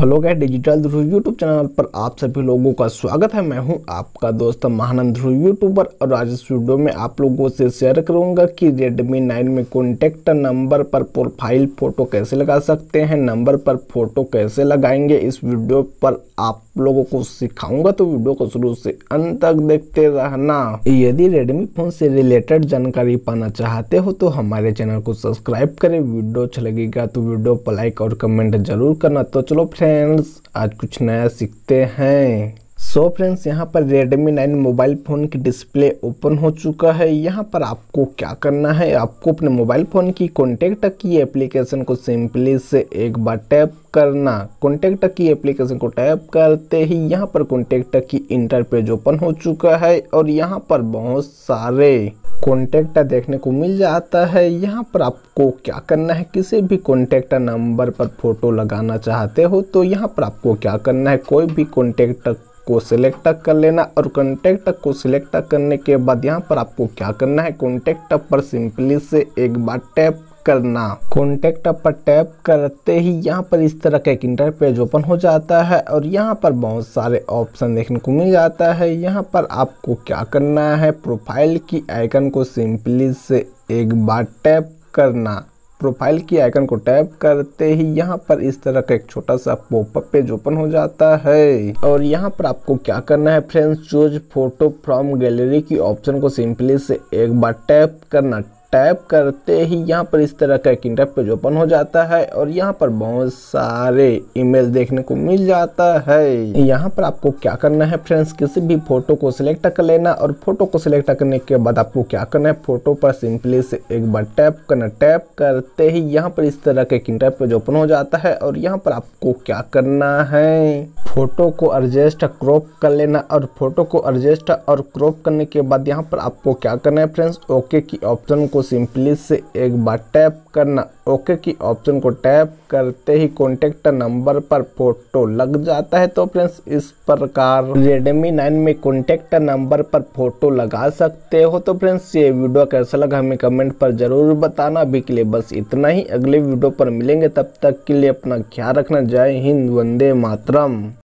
Hello guys, digital Dhruv YouTube channel पर आप सभी लोगों का स्वागत है। मैं हूं आपका दोस्त महानंद ध्रुव यूट्यूबर और आज इस वीडियो में आप लोगों से शेयर करूंगा कि Redmi 9 में कॉन्टैक्ट नंबर पर प्रोफाइल फोटो कैसे लगा सकते हैं, नंबर पर फोटो कैसे लगाएंगे। इस वीडियो पर आप लोगों को सिखाऊंगा, तो वीडियो को शुरू से अंत तक देखते रहना। यदि Redmi फोन से रिलेटेड जानकारी पाना चाहते हो तो हमारे चैनल को सब्सक्राइब करें। वीडियो अच्छा लगेगा तो वीडियो पर लाइक और कमेंट जरूर करना। तो चलो फ्रेंड्स, आज कुछ नया सीखते हैं। सो फ्रेंड्स, यहाँ पर Redmi 9 मोबाइल फ़ोन की डिस्प्ले ओपन हो चुका है। यहाँ पर आपको क्या करना है, आपको अपने मोबाइल फ़ोन की कॉन्टैक्ट की एप्लीकेशन को सिंपली से एक बार टैप करना। कॉन्टैक्ट की एप्लीकेशन को टैप करते ही यहाँ पर कॉन्टैक्ट की इंटरपेज ओपन हो चुका है और यहाँ पर बहुत सारे कॉन्टैक्ट देखने को मिल जाता है। यहाँ पर आपको क्या करना है, किसी भी कॉन्टैक्ट नंबर पर फोटो लगाना चाहते हो तो यहाँ पर आपको क्या करना है, कोई भी कॉन्टैक्ट को सिलेक्ट कर लेना और कॉन्टैक्ट को सिलेक्ट करने के बाद यहाँ पर आपको क्या करना है, कॉन्टैक्ट पर सिंपली से एक बार टैप करना। कॉन्टैक्ट पर टैप करते ही यहाँ पर इस तरह का एक इंटरपेज ओपन हो जाता है और यहाँ पर बहुत सारे ऑप्शन देखने को मिल जाता है। यहाँ पर आपको क्या करना है, प्रोफाइल की आइकन को सिंपली से एक बार टैप करना। प्रोफाइल की आइकन को टैप करते ही यहाँ पर इस तरह का एक छोटा सा पॉपअप पेज ओपन हो जाता है और यहाँ पर आपको क्या करना है friends, choose photo from gallery की ऑप्शन को सिंपली से एक बार टैप करना। टैप करते ही यहाँ पर इस तरह का एक इंटरपेज ओपन हो जाता है और यहाँ पर बहुत सारे इमेज देखने को मिल जाता है। यहाँ पर आपको क्या करना है फ्रेंड्स, किसी भी फोटो को सिलेक्ट कर लेना और फोटो को सिलेक्ट करने के बाद आपको क्या करना है, फोटो पर सिंपली से एक बार टैप करना। टैप करते ही यहाँ पर इस तरह का एक इंटरपेज ओपन हो जाता है और यहाँ पर आपको क्या करना है, फोटो को एडजस्ट क्रॉप कर लेना और फोटो को एडजस्ट और क्रॉप करने के बाद यहाँ पर आपको क्या करना है फ्रेंड्स, ओके की ऑप्शन को सिंपली से एक बार टैप करना। ओके की ऑप्शन को टैप करते ही कॉन्टैक्ट नंबर पर फोटो लग जाता है। तो फ्रेंड्स, इस प्रकार Redmi 9 में कॉन्टैक्ट नंबर पर फोटो लगा सकते हो। तो फ्रेंड्स, ये वीडियो कैसा लगा हमें कमेंट पर जरूर बताना। अभी के लिए बस इतना ही, अगले वीडियो पर मिलेंगे, तब तक के लिए अपना ख्याल रखना। जय हिंद, वंदे मातरम।